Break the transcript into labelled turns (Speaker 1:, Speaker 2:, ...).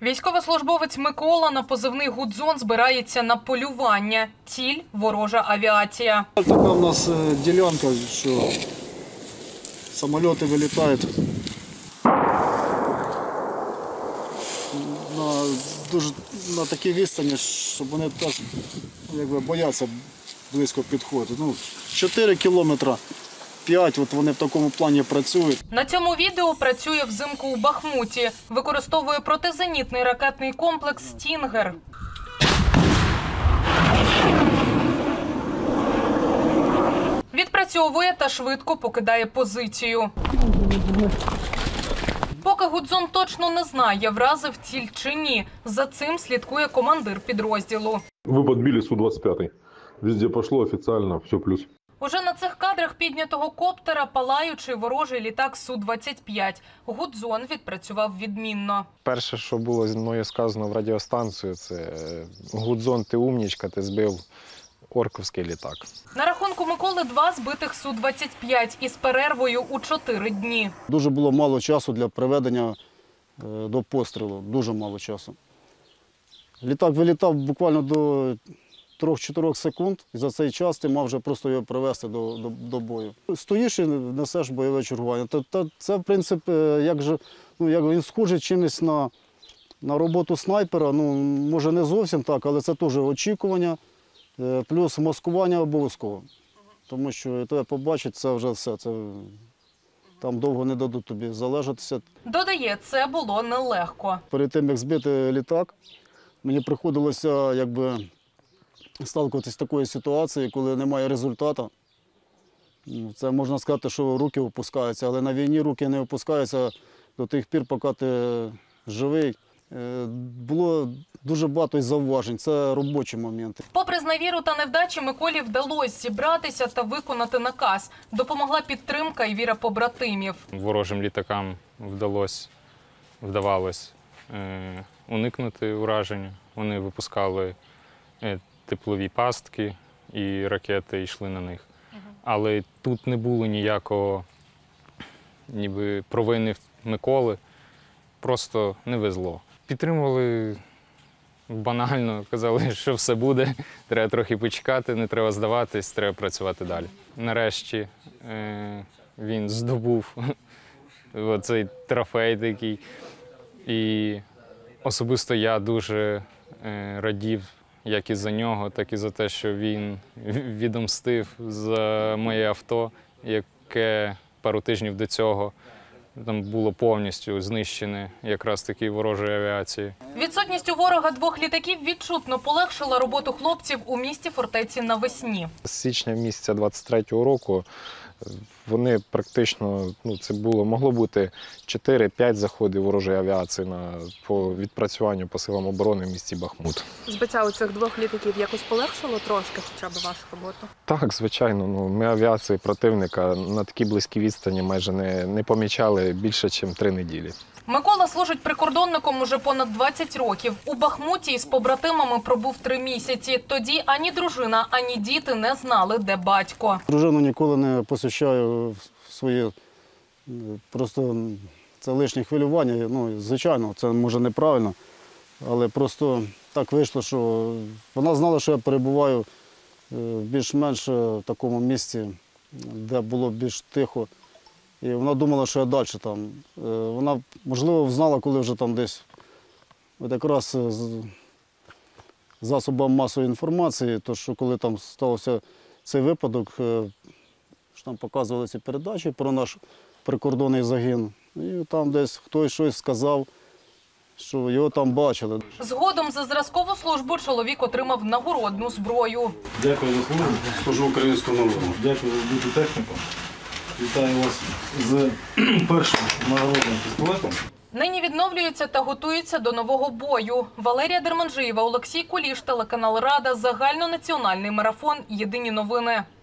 Speaker 1: Військовослужбовець Микола на позивний «Гудзон» збирається на полювання. Ціль – ворожа авіація.
Speaker 2: Така в нас ділянка, що самоліти вилітають на такій відстані, щоб вони так бояться близько підходити. 4 кілометри. 5, от вони в такому плані працюють.
Speaker 1: На цьому відео працює взимку у Бахмуті. Використовує протизенітний ракетний комплекс «Стінгер». Відпрацьовує та швидко покидає позицію. Поки Гудзон точно не знає, вразив ціль чи ні. За цим слідкує командир підрозділу.
Speaker 3: Ви підбили Су-25. Везде пішло офіційно, все плюс.
Speaker 1: Уже на цих кадрах піднятого коптера палаючий ворожий літак Су-25. Гудзон відпрацював відмінно.
Speaker 4: Перше, що було зі мною сказано в радіостанцію, це «Гудзон, ти умнічка, ти збив орковський літак».
Speaker 1: На рахунку Миколи 2 збитих Су-25 із перервою у 4 дні.
Speaker 2: Дуже було мало часу для приведення до пострілу, дуже мало часу. Літак вилітав буквально до 3-4 секунд, і за цей час ти мав вже просто його привести до бою. Стоїш і несеш бойове чергування. Це, в принципі, як він схожий чимось на роботу снайпера. Може не зовсім так, але це теж очікування, плюс маскування обов'язково. Тому що тебе побачить, це вже все. Там довго не дадуть тобі залежатися.
Speaker 1: Додає, це було нелегко.
Speaker 2: Перед тим, як збити літак, мені приходилося сталкуватися з такою ситуацією, коли немає результату. Це можна сказати, що руки опускаються, але на війні руки не опускаються до тих пір, поки ти живий. Було дуже багато зауважень, це робочі моменти.
Speaker 1: Попри зневіру та невдачі, Миколі вдалося зібратися та виконати наказ. Допомогла підтримка і віра побратимів.
Speaker 5: Ворожим літакам вдавалось уникнути ураження. Вони випускали теплові пастки, і ракети йшли на них. Але тут не було ніякого провини Миколи, просто не везло. Підтримували банально, казали, що все буде, треба трохи почекати, не треба здаватись, треба працювати далі. Нарешті він здобув оцей трофей такий, і особисто я дуже радів, як і за нього, так і за те, що він відомстив за моє авто, яке пару тижнів до цього там було повністю знищене якраз таки ворожою авіацією.
Speaker 1: Відсутність у ворога 2 літаків відчутно полегшила роботу хлопців у місті фортеці навесні.
Speaker 4: З січня місяця 23-го року вони практично, це могло бути 4-5 заходів ворожої авіації по відпрацюванню по силам оборони в місті Бахмут.
Speaker 1: Збиття у цих 2 літаків якось полегшило трошки хоча б вашу роботу?
Speaker 4: Так, звичайно. Ми авіації противника на такій близькій відстані майже не помічали більше, ніж 3 неділі.
Speaker 1: Микола служить прикордонником уже понад 20 років. У Бахмуті із побратимами пробув 3 місяці. Тоді ані дружина, ані діти не знали, де батько.
Speaker 2: Дружину ніколи не посвящаю в свої, просто це лишнє хвилювання. Звичайно, це може неправильно, але просто так вийшло, що вона знала, що я перебуваю в більш-менш такому місці, де було більш тихо. І вона думала, що я далі там. Вона, можливо, знала, коли вже там десь, от якраз з засобами масової інформації, то що коли там стався цей випадок, що там показували ці передачі про наш прикордонний загін. І там десь хтось щось сказав, що його там бачили.
Speaker 1: Згодом за зразкову службу чоловік отримав нагородну зброю.
Speaker 6: Дякую за службу, служу українському народу. Дякую за бути техніком. Вітаю вас з першим нагородним пістолетом.
Speaker 1: Нині відновлюються та готуються до нового бою. Валерія Дерманжиєва, Олексій Куліш, телеканал Рада, загальнонаціональний марафон. Єдині новини.